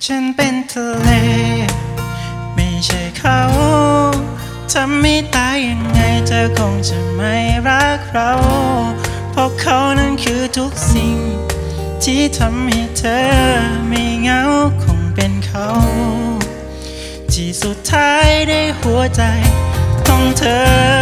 ฉันเป็นทะเลไม่ใช่เขาทำไม่ตายยังไงเธอคงจะไม่รักเราเพราะเขานั้นคือทุกสิ่งที่ทำให้เธอไม่เหงาคงเป็นเขาที่สุดท้ายได้หัวใจของเธอ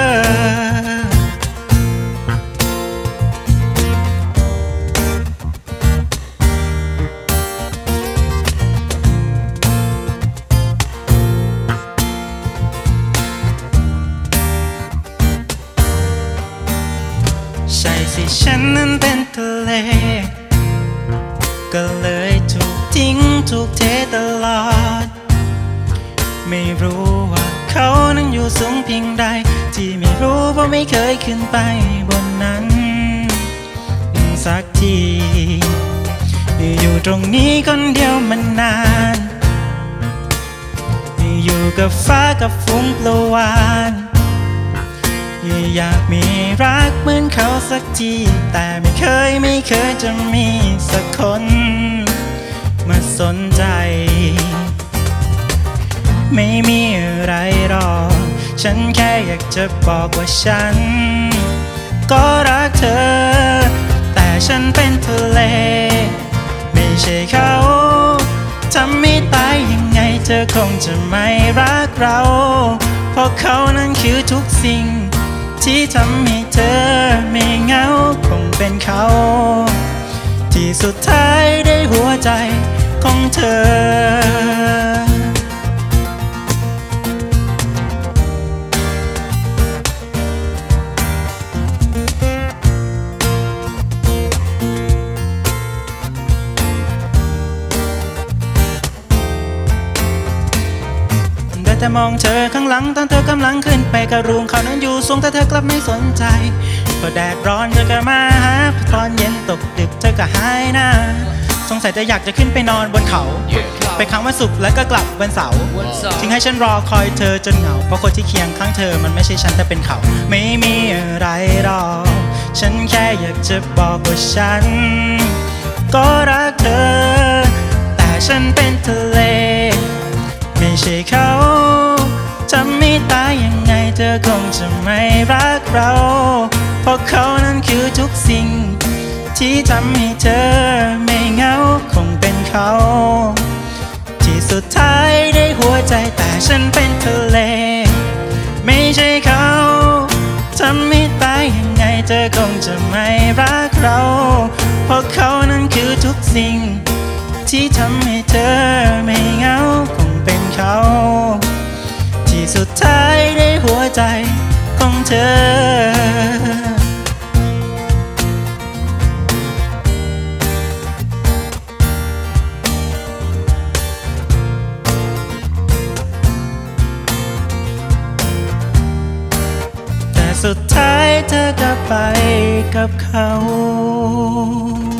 ใช่สิฉันนั้นเป็นทะเลก็เลยถูกทิ้งถูกเทตลอดไม่รู้ว่าเขานั้นอยู่สูงเพียงใดที่ไม่รู้เพราะไม่เคยขึ้นไปบนนั้นสักทีอยู่ตรงนี้คนเดียวมันนานอยู่กับฟ้ากับฟุ้งปลวานอยากมีรักเหมือนเขาสักทีแต่ไม่เคยจะมีสักคนมาสนใจไม่มีอะไรหรอกฉันแค่อยากจะบอกว่าฉันก็รักเธอแต่ฉันเป็นทะเลไม่ใช่เขาทำไม่ตายยังไงเธอคงจะไม่รักเราเพราะเขานั้นคือทุกสิ่งที่ทำให้เธอไม่เหงาคงเป็นเขาที่สุดท้ายได้หัวใจของเธอแต่มองเธอข้างหลังตอนเธอกำลังขึ้นไปกระรุงเขานั้นอยู่สูงแต่เธอกลับไม่สนใจพอแดดร้อนเธอก็มาหาพอตอนเย็นตกดึกเธอก็หายหน้าสงสัยจะอยากจะขึ้นไปนอนบนเขาไปค้างวันศุกร์แล้วก็กลับวันเสาร์ทิ้งให้ฉันรอคอยเธอจนเหงาเพราะคนที่เคียงข้างเธอมันไม่ใช่ฉันแต่เป็นเขาไม่มีอะไรหรอกฉันแค่อยากจะบอกว่าฉันก็รักเธอแต่ฉันเป็นทะเลไม่ใช่เขาทำไม่ตายยังไงเธอคงจะไม่รักเราเพราะเขานั้นคือทุกสิ่งที่ทำให้เธอไม่เหงาคงเป็นเขาที่สุดท้ายได้หัวใจแต่ฉันเป็นทะเลไม่ใช่เขาทำไม่ตายยังไงเธอคงจะไม่รักเราเพราะเขานั้นคือทุกสิ่งที่ทำให้เธอไม่เหงาคงเป็นเขาที่สุดท้ายได้หัวใจของเธอแต่สุดท้ายเธอก็ไปกับเขา